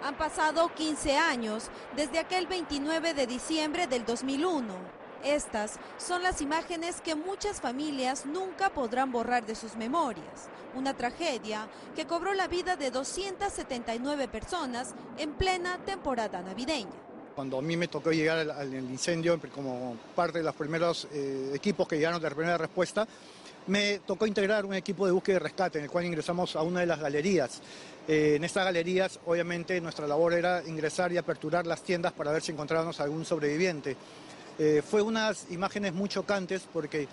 Han pasado 15 años desde aquel 29 de diciembre del 2001. Estas son las imágenes que muchas familias nunca podrán borrar de sus memorias. Una tragedia que cobró la vida de 279 personas en plena temporada navideña. Cuando a mí me tocó llegar al incendio como parte de los primeros equipos que llegaron de la primera respuesta, me tocó integrar un equipo de búsqueda y rescate en el cual ingresamos a una de las galerías. En estas galerías, obviamente, nuestra labor era ingresar y aperturar las tiendas para ver si encontrábamos algún sobreviviente. Fue unas imágenes muy chocantes porque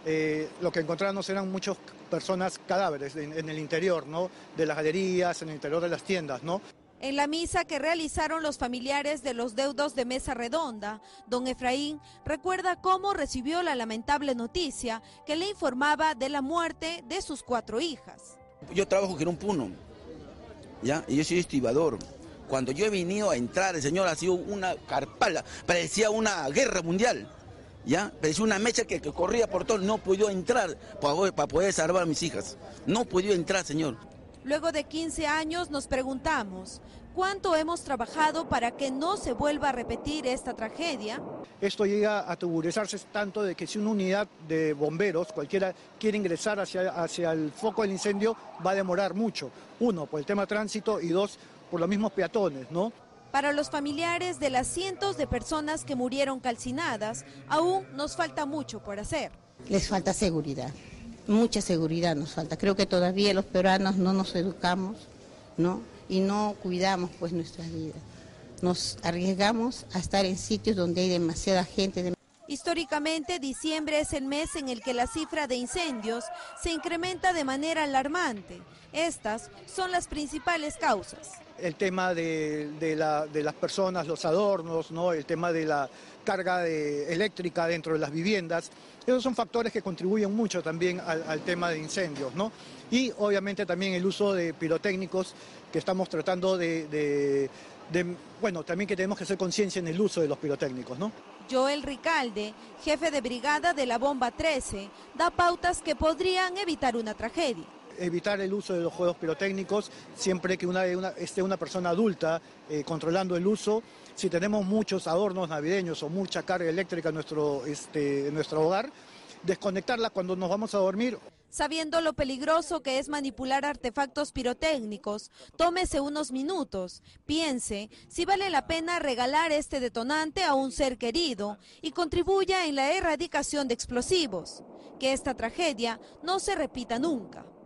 lo que encontramos eran muchas personas cadáveres en el interior, ¿no?, de las galerías, en el interior de las tiendas, ¿no? En la misa que realizaron los familiares de los deudos de Mesa Redonda, don Efraín recuerda cómo recibió la lamentable noticia que le informaba de la muerte de sus 4 hijas. Yo trabajo en un puno, ¿ya? Y yo soy estibador. Cuando yo he venido a entrar, el señor ha sido una carpala, parecía una guerra mundial, ¿ya? Parecía una mecha que corría por todo, no pudo entrar para poder salvar a mis hijas. No pudo entrar, señor. Luego de 15 años nos preguntamos, ¿cuánto hemos trabajado para que no se vuelva a repetir esta tragedia? Esto llega a tuburizarse tanto de que si una unidad de bomberos, cualquiera, quiere ingresar hacia el foco del incendio, va a demorar mucho. 1, por el tema tránsito y 2, por los mismos peatones, ¿no? Para los familiares de las cientos de personas que murieron calcinadas, aún nos falta mucho por hacer. Les falta seguridad. Mucha seguridad nos falta. Creo que todavía los peruanos no nos educamos, ¿no? Y no cuidamos pues nuestras vidas. Nos arriesgamos a estar en sitios donde hay demasiada gente. Históricamente, diciembre es el mes en el que la cifra de incendios se incrementa de manera alarmante. Estas son las principales causas. El tema de las personas, los adornos, ¿no?, el tema de la carga eléctrica dentro de las viviendas, esos son factores que contribuyen mucho también al tema de incendios, ¿no? Y obviamente también el uso de pirotécnicos que estamos tratando bueno, también que tenemos que hacer conciencia en el uso de los pirotécnicos, ¿no? Joel Ricalde, jefe de brigada de la Bomba 13, da pautas que podrían evitar una tragedia. Evitar el uso de los juegos pirotécnicos, siempre que esté una persona adulta controlando el uso. Si tenemos muchos adornos navideños o mucha carga eléctrica en nuestro hogar, desconectarla cuando nos vamos a dormir. Sabiendo lo peligroso que es manipular artefactos pirotécnicos, tómese unos minutos, piense si vale la pena regalar este detonante a un ser querido y contribuya en la erradicación de explosivos. Que esta tragedia no se repita nunca.